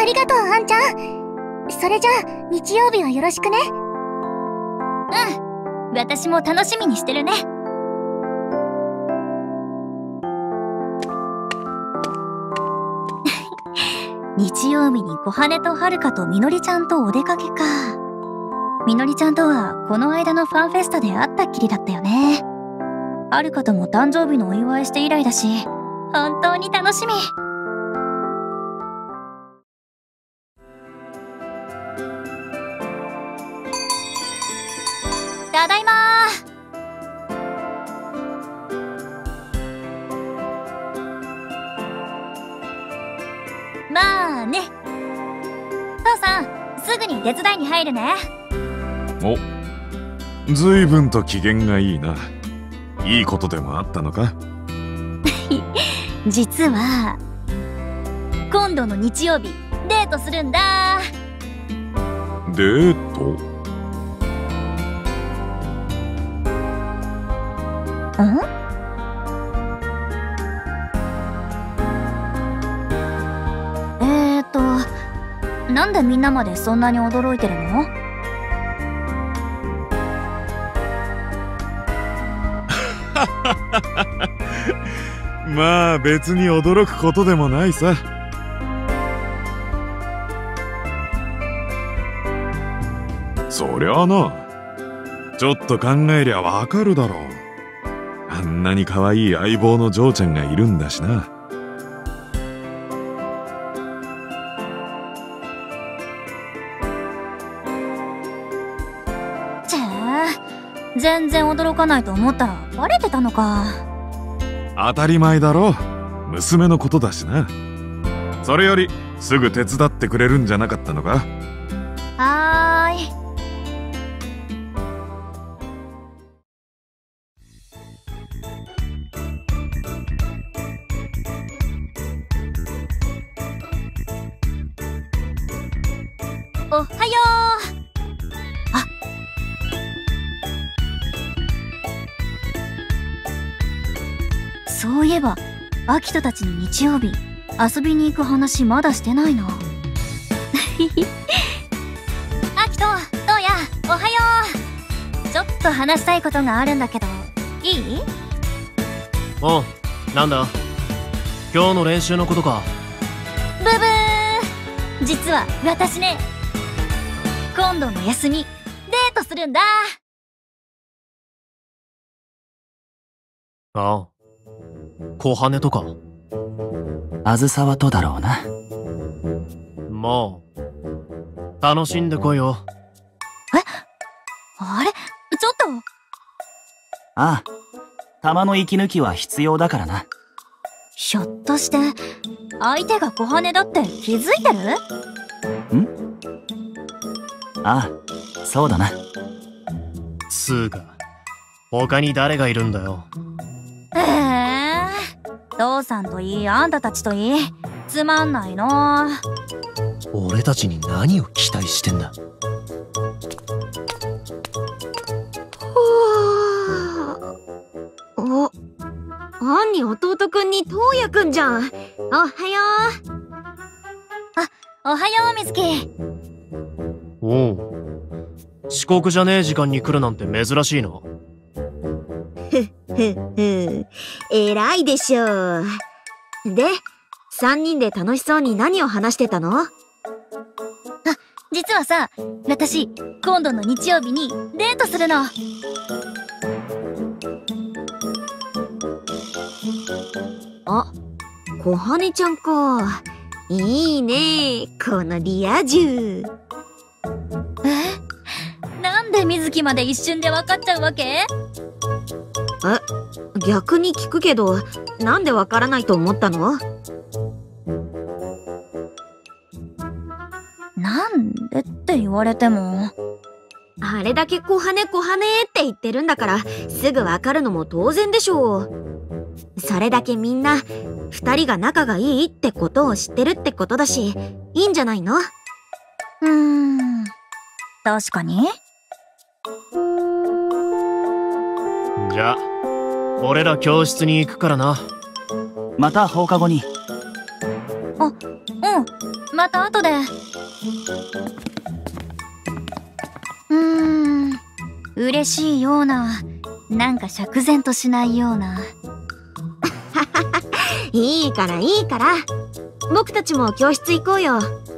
ありがとう、あんちゃん。それじゃあ、日曜日はよろしくね。 うん。私も楽しみにしてるね。日曜日に小羽とはるかとみのりちゃんとお出かけか。みのりちゃんとはこの間のファンフェスタで会ったっきりだったよね。はるかとも誕生日のお祝いして以来だし、本当に楽しみ。ただいまー。まあね。父さん、すぐに手伝いに入るね。 お、ずいぶんと機嫌がいいな。いいことでもあったのか？ 実は今度の日曜日デートするんだ。 デート？ ん？なんでみんなまでそんなに驚いてるの？ まあ別に驚くことでもないさ。そりゃあな、ちょっと考えりゃわかるだろう。あんなに可愛い相棒の嬢ちゃんがいるんだしな。 全然驚かないと思ったらバレてたのか。 当たり前だろ、娘のことだしな。それよりすぐ手伝ってくれるんじゃなかったのか？ はーい。おはよう。そういえば、アキトたちに日曜日遊びに行く話まだしてないな。アキト、どうや、おはよう。ちょっと話したいことがあるんだけど、いい？ おう、なんだ？今日の練習のことか。 ブブー。実は私ね、今度の休みデートするんだ。 ああ、小羽とか。 あずさわとだろうな。 まあ楽しんでこいよ。 あれ、ちょっと。 ああ、弾の息抜きは必要だからな。 ひょっとして相手が小羽だって気づいてる？ ん？ああ、そうだな。 つーか、他に誰がいるんだよ。 父さんといい、あんたたちといい、つまんないの。 俺たちに何を期待してんだ。 お、アンに弟くんにトウヤくんじゃん。おはよう。 おはよう、みずき。 おう、遅刻じゃねえ時間に来るなんて珍しいな。 偉いでしょ。で、3人で楽しそうに何を話してたの？ 実はさ、私、今度の日曜日にデートするの。 あ、小羽ちゃんか。いいね、このリア充。 なんでみずきまで一瞬で分かっちゃうわけ？ 逆に聞くけど、なんでわからないと思ったの？ なんでって言われても。 あれだけ小羽って言ってるんだから、すぐわかるのも当然でしょう。それだけみんな、2人が仲がいいってことを知ってるってことだし、いいんじゃないの？ 確かに。 じゃあ、俺ら教室に行くからな。 また放課後に。 うまた後で。嬉しいような、なんか釈然としないような。 いいからいいから。僕たちも教室行こうよ。